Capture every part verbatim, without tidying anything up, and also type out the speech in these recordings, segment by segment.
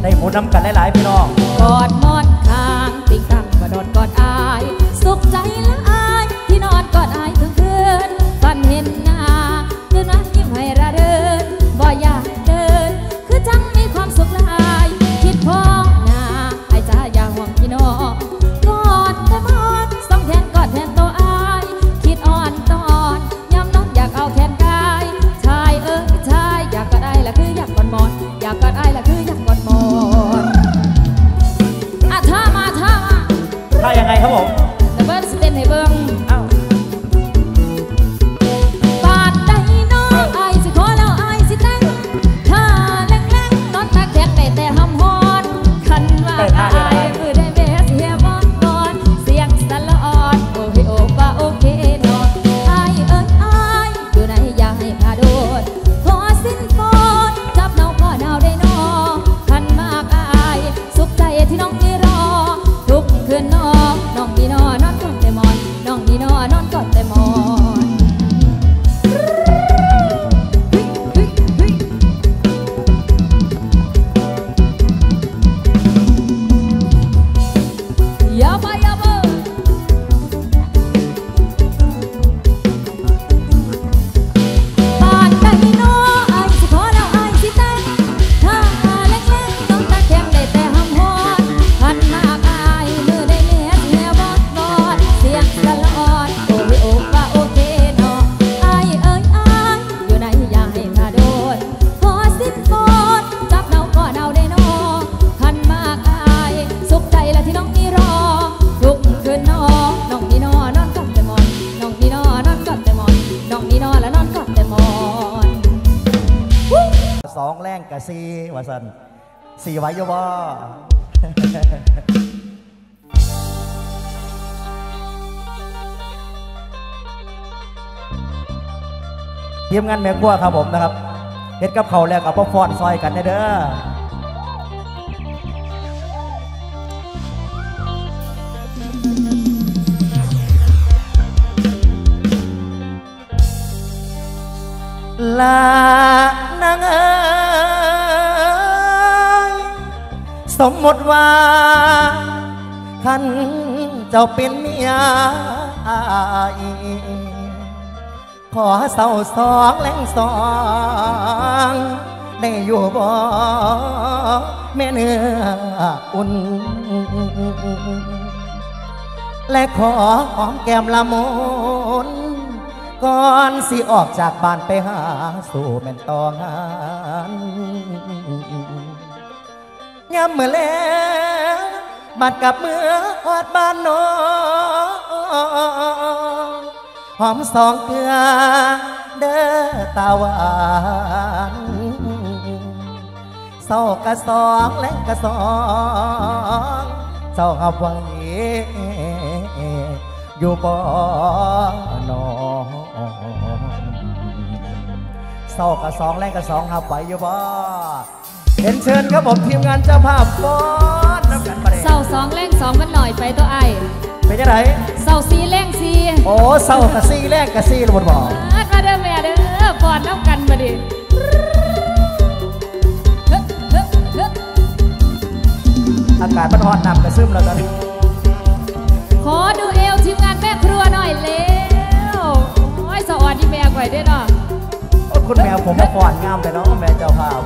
ได้หมุนน้ำกันหลายๆพี่น้องกอดมอนข้างปิงตั้งกระโดดกอดอายสุขใจละอายที่นอนกอดอายทั้งคืนฝันเห็นหน้าเดินมายิ้มให้ระเดินบ่อยากเดินคือจังมีความสุขหลายคิดพ้องหน้าไอ้จ้าอย่าห่วงพี่น้องกอดแต่มอนสองแขนกอดแทนตัวอายคิดอ่อนตอนย้ำน้องอยากเอาแขนกายชายเอ้ยชายอยากกอดอายละคืออยากกอดมอนอยากกอดอายละคืออยากกอดมอนอ่ะท่ามาท่ามาท่ายังไงครับผมแต่เบิ้ลสเต้นให้เบิ้งอ้าวบาดใดน้องไอสิขอแล้วไอสิแต่งท่าแรงๆนอนตาแข็งได้แต่หำฮอนคันว่าไอมือได้เบสเฮียบอนบอนเสียงสะละอ่อนโอเคโอว่าโอเคนอนไอเอิญไออยู่ในอย่าให้พาโดนขอสิ้นฝนจับเนาก็หนาวได้นอคันมากไอสุขใจที่น้องนี่รอทุกคืนนอน้องนี่นอนอนกอดแต่มอนน้องนี่นอนอนกอดแต่มอนอย่าไปอย่าไปบาดใดน้อไอสิขอแล้วไอสิแต่งถ้าเล็กๆน้องตาแข็งได้แต่หำฮอนคันมากไอมือได้เลี้ยเสียบอดบอดเสียงสะละอ่อนโอ้ยโอ้ว่าโอเคนอไอเอ้ยไออยู่ในอย่าให้พาโดนขอสิ้นฝนจับเนาก็เนาได้นอคันมากไอสุขใจละที่น้องนี่รอทุกคืนนอน้องนี่นอนอนกอดแต่มอนน้องนี่นอนอนกอดแต่มอนน้องนี่นอนแล้วนอนกอดแต่มอนสองแรงกับสี่วาสันสี่ไว้ยบ่ทีมงานแม่กัวครับผมนะครับเฮ็ดกับเขาแล้วกับพ่อฟอนซอยกันเด้อลานางเอ๋ยสมมติว่าท่านเจ้าเป็นเมียขอเศร้าสองแรงสองได้อยู่บ่แม่เนื้ออุ่นและขอหอมแก้มละมุนก่อนสิออกจากบ้านไปหาสู่แม่นตองงานยามเมื่อแล้วบัดกับเมื่อหอดบ้านน้องหอมสองเกลือเด้อตาหวานเศร้ากะสองแรงกะสองเศร้าหับไว้อยู่บ่นอนเศร้ากับสองแรงกับสองหับไปอยู่บ่เห็นเชิญครับผมทีมงานเจ้าภาพบอสน้ำกันประเดี๋ยวเศร้าสองแรงสองมันหน่อยไปตัวไอเป็นยังไงเศร้าสี่แรงสี่โอ้เศร้ากับสี่แรงกับสี่ระบบบ่มาเด้อแม่เด้อปอนน้ำกันมาดิอากาศมันร้อนนำกระซึมแล้วกันขอดูเอวทีมงานแม่ครัวหน่อยเร็วโอ้ยสวัสดีแม่ก่อยด้วยเนาะคุณแมวผมมาฟอนงามไปเนาะแม่เจ้าภาพ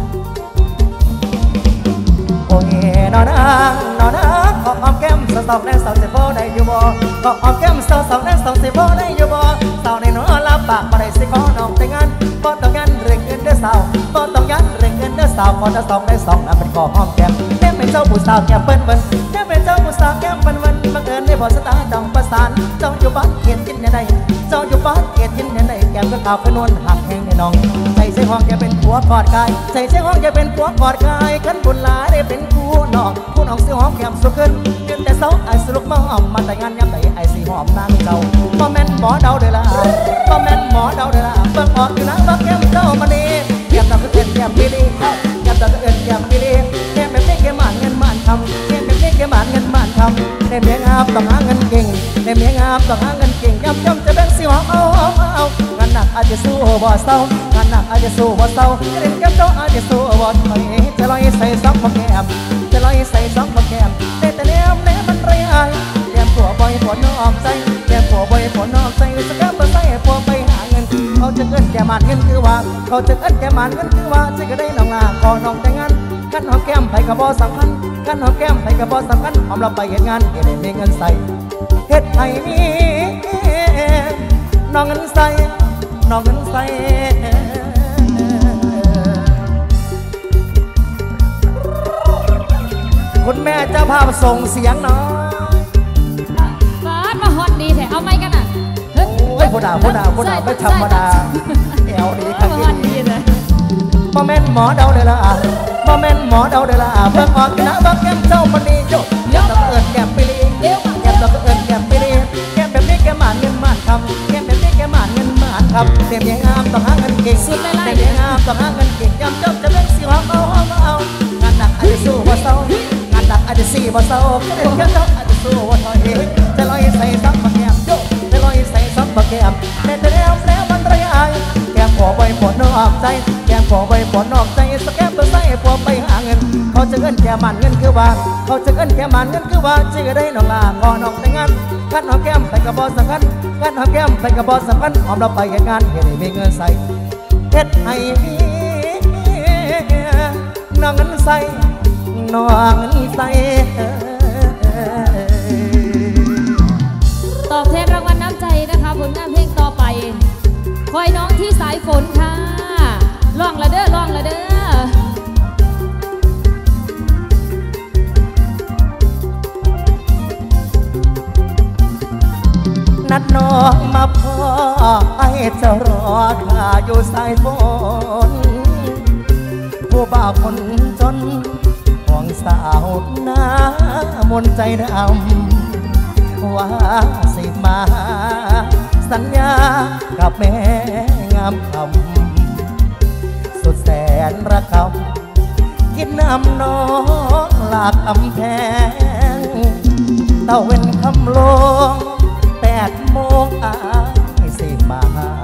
โอ้ยนอนนั่งนอนนั่งขอหอมแก้มสาวสาวแดงสาวเสียโบได้อยู่บ่ขอหอมแก้มสาวสาวแดงสาวเสียโบได้อยู่บ่สาวในน้อรับปากบ่ได้สิขอน้องแต่งงานบ่ต้องยันเรื่องเงินเด้อสาวบ่ต้องยันเรื่องเงินเด้อสาวขอจะสองได้สองนั่นเป็นขอหอมแก้มแก้มเป็นเจ้าผู้สาวแก้มเปิ้นเปิ้นแก้มเป็นเจ้าผู้สาวแก้มเปิ้นเปิ้นบังเอิญได้พอสตาร์จ้องประสานเจ้าอยู่บ้านเขียนกินยังไงเจ้าอยู่บ้านเขียนกินยังไงแก้มก็ขาวขนวลหักแห้งในน้องใจใส่ห้องจะเป็นผัวกอดกายใจใส่ห้องจะเป็นผัวกอดกายขันบุญหลายได้เป็นคู่น้องคู่น้องสิหอมแก้มสุขขึ้นยืนแต่เสาไอ้สลุกมาหอมมาแต่งานย้ำใดไอ้สีหอมนางเจ้าบ่แม่นหมอเดาเด้อละบ่แม่นหมอเดาเด้อละเบิ่งออกอยู่นะว่าแก้มเจ้ามาดีแก้มเราก็เอ็นแก้มไม่ดีแก้มเราก็เอ็นแก้มไม่ดีแก้มแบบนี้แก้มหมันเงินหมันทำแก้มแบบนี้แก้มหมันเงินหมันทำในเมียงามต้องหาเงินเก่งในเมียงามต้องหาเงินเก่งย้ำย้ำจะแบ่งสิหอมเอาหอมเอางานหนักอาจจะสู้บ่เศร้างานหนักอาจจะสู้บ่เศร้าเล่นแก้มโตอาจจะสู้บ่ถอยจะลอยใส่ซับพอแก้มจะเอิ้นแก่มันเงินคือว่าเขาจะเอิ้นแก่มันเงินคือว่าจะก็ได้น้องลาขอน้องแต่งงานกันหอมแก้มไปกับบ่สำคัญกันหอมแก้มไปกับบ่สำคัญหอมเราไปเฮ็ดงานเฮ็ดให้มีเงินใส่เฮ็ดให้มีน้องเงินใส่น้องเงินใส่คุณแม่เจ้าภาพส่งเสียงหน่อยฟาดมาฮอตดีแท้เอาไหมกันน่ะเฮ้ยโอ้ยผู้ด่าผู้ด่าผู้ด่าไม่ธรรมดาเอวดีครับดีบ่แม่นหมอเดาเด้อละบ่แม่นหมอเดาเด้อละเพิ่งออกนะบ่แก้มเจ้ามันดีโยแก้มตะเอิญแก้มไปลีแก้มตะเอิญแก้มไปลีแก้มแบบนี้แก้มหมานเงินหมานคำแก้มแบบนี้แก้มหมานเงินหมานคำเต็มยังงามต้องหาเงินเก่งเต็มยังงามต้องหาเงินเก่งยำจบจะเล่นสิหอมเอาหอมเอางานหนักอาจจะสู้บ่เศร้างานหนักอาจจะสี่บ่เศร้าก็เล่นแค่เจ้าอาจจะสู้บ่ถอยจะลอยใส่ซับมาแก้มโยจะลอยใส่ซับมาแก้มแต่แต่แล้วแล้วมันระยะแก้มขอใบปวดนอกใจแก้มขอใบปวดนอกใจสแก้มตัวใส่พวไปหาเงินเขาจะเงินแก้มันเงินคือว่าเขาจะเงินแก้มันเงินคือว่าจะได้น้องลาขอน้องแต่งงานกันหอมแก้มไปกับบอสำคัญกันหอมแก้มไปกับบอสำคัญหอมเราไปเฮ็ดงานเฮ็ดให้มีเงินใส่เฮ็ดให้มีน้องเงินใส่น้องเงินใส่ตอบแทนรางวัลน้ำใจนะคะผลงานเพลงต่อไปคอยน้องที่สายฝนค่ะร้องละเด้อร้องละเด้อนัดน้องมาพอไอ้จะรอข้าอยู่สายฝนผู้บ่าวคนจนห่วงสาวหน้ามนใจดำว่าสิมาสัญญากับแม่งามคำสุดแสนระกำกินน้ำน้องหลากอำแพงเต้าเว้นคำลงแปดโมงอายสิมา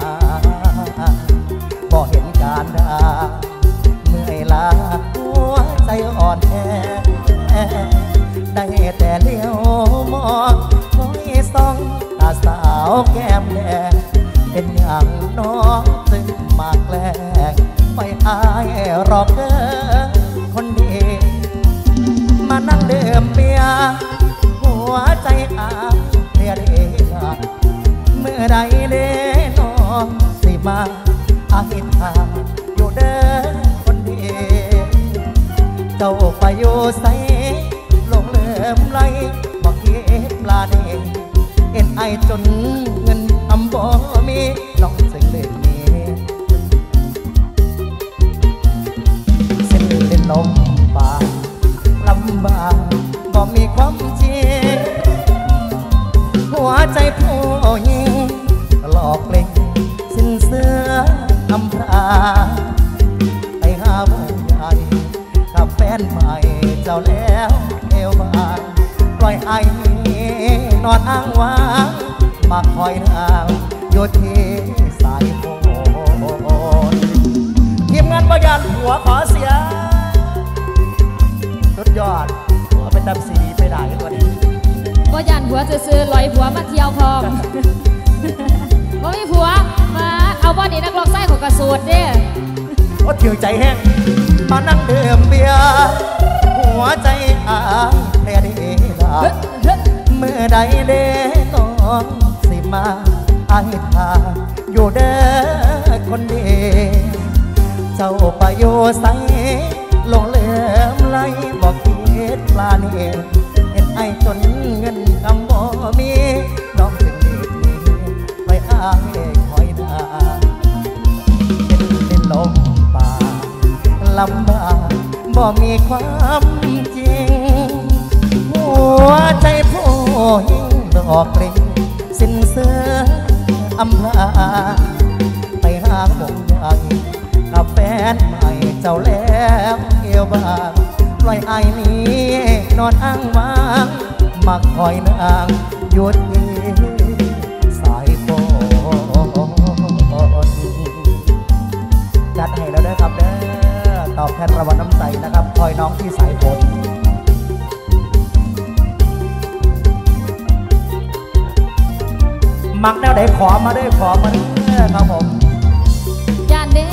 บ่เห็นการดาเมื่อยล้าหัวใจอ่อนแอได้แต่เลี้ยวมองคอยส่องตาสาวแก้มแดงเป็นอย่างน้องซึ่งมากแกล้งไม่อายหรอกเด้อคนดีมานั่งเดิมเบียร์หัวใจอายเรียเดียเมื่อใดเด้น้องสิมาอาหิทาอยู่เด้อคนดีเจ้าไปอยู่ใสลงเลื่อมไหลบอกเก็บปลาเด้เอ็นไอจนเงินทำบ่มีน้องสิ่งเล่นนี้เส้นเล่นลมบากลำบากบ่มีความจริงหัวใจผู้หญิงหลอกเล่นสิ้นเสื้ออำพราไปหาผู้ใหญ่กับแฟนใหม่เจ้าแล้วเอวบานปล่อยไอ้นอนอ้างว้างมาคอยนางอยู่ที่สายฝนทีมงานประหยัดหัวขอเสียสุดยอดหัวไปทำซีดีไปได้กันวันนี้บ่ยันผัวซื้อๆลอยผัวมาเที่ยวพร้อมบ่มีผัวมาเอาบ่นี่นักร้องไส้ของกระสูดเด้โอ้เที่ยวใจแห้งมานั่งเดิมเบียร์หัวใจอ้างแท้ดีดาเมื่อใดเด้น้องสิมาอาหิทาอยู่เด้อคนดีเจ้าไปอยู่ใสลงเลื่อมไหลบอกคิดปลาเนียเห็นไอจนเงินคำบ่มีน้องจึงดีนี้ไปอ้างคอยนาเป็นเป็นลมป่าลำบากบ่มีความจริงหัวใจผู้หญิงดอกกลิ่นสิ้นเสื้ออำลาไปหาหมงใหญ่กับแฟนใหม่เจ้าแล้วเอวบางปล่อยไอ้นี้นอนอ้างว้างมาคอยนางหยุดที่สายฝนจัดให้แล้วเด้อครับเด้อตอบแทนรางวัลน้ำใจนะครับคอยน้องที่สายฝนมักแนวไหนขอมาได้ขอมาเด้อครับผม